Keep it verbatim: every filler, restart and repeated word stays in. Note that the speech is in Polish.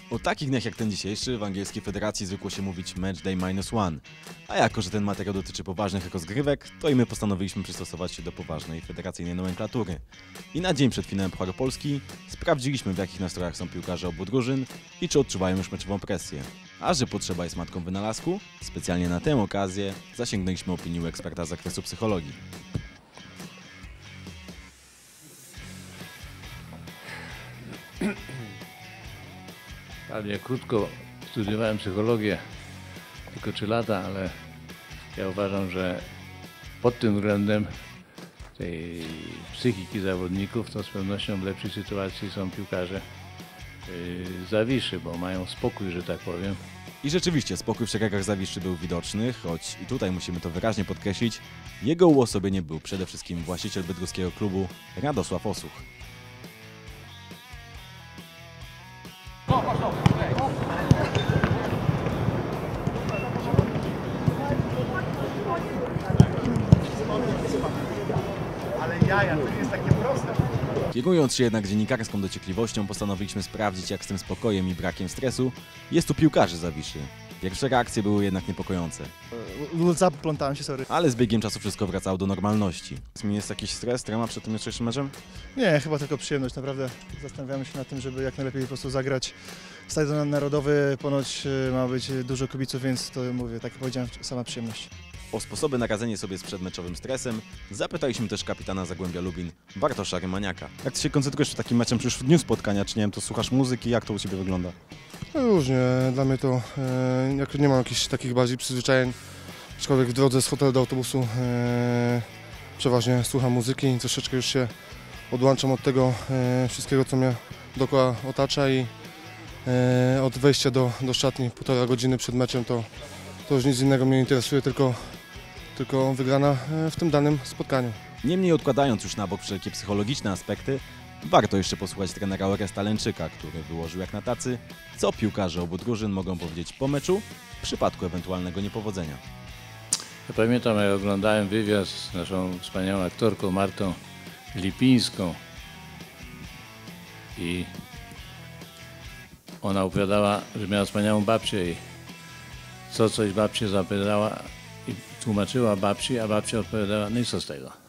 O takich dniach jak ten dzisiejszy w angielskiej federacji zwykło się mówić match day minus one. A jako, że ten materiał dotyczy poważnych rozgrywek, to i my postanowiliśmy przystosować się do poważnej federacyjnej nomenklatury. I na dzień przed finałem Pucharu Polski sprawdziliśmy, w jakich nastrojach są piłkarze obu drużyn i czy odczuwają już meczową presję. A że potrzeba jest matką wynalazku, specjalnie na tę okazję zasięgnęliśmy opinii u eksperta z zakresu psychologii. Wprawdzie krótko studiowałem psychologię, tylko trzy lata, ale ja uważam, że pod tym względem tej psychiki zawodników to z pewnością w lepszej sytuacji są piłkarze yy, Zawiszy, bo mają spokój, że tak powiem. I rzeczywiście spokój w szeregach Zawiszy był widoczny, choć i tutaj musimy to wyraźnie podkreślić, jego uosobieniem był przede wszystkim właściciel bydgoskiego klubu Radosław Osuch. Ale jaja, to nie jest takie proste. Kierując się jednak dziennikarską dociekliwością, postanowiliśmy sprawdzić, jak z tym spokojem i brakiem stresu jest u piłkarzy Zawiszy. Pierwsze reakcje były jednak niepokojące. Zaplątałem się, sorry. Ale z biegiem czasu wszystko wracało do normalności. Jest jakiś stres, trema przed tym jutrzejszym meczem? Nie, chyba tylko przyjemność, naprawdę. Zastanawiamy się nad tym, żeby jak najlepiej po prostu zagrać. Stadion Narodowy ponoć ma być dużo kibiców, więc to mówię, tak jak powiedziałem, sama przyjemność. O sposoby na radzenie sobie z przedmeczowym stresem zapytaliśmy też kapitana Zagłębia Lubin, Bartosza Rymaniaka. Jak ty się koncentrujesz w takim meczem, czy już w dniu spotkania, czy nie wiem, to słuchasz muzyki, jak to u ciebie wygląda? No różnie, dla mnie to e, jak nie mam jakichś takich bardziej przyzwyczajeń, aczkolwiek w drodze z hotelu do autobusu e, przeważnie słucham muzyki i troszeczkę już się odłączam od tego e, wszystkiego, co mnie dookoła otacza i e, od wejścia do, do szatni półtora godziny przed meczem to, to już nic innego mnie interesuje, tylko, tylko wygrana w tym danym spotkaniu. Niemniej odkładając już na bok wszelkie psychologiczne aspekty, warto jeszcze posłuchać trenera Oresta Lęczyka, który wyłożył jak na tacy, co piłkarze obu drużyn mogą powiedzieć po meczu w przypadku ewentualnego niepowodzenia. Ja pamiętam, jak oglądałem wywiad z naszą wspaniałą aktorką Martą Lipińską i ona opowiadała, że miała wspaniałą babcię i co coś babcię zapytała i tłumaczyła babci, a babcia odpowiadała, no i co z tego?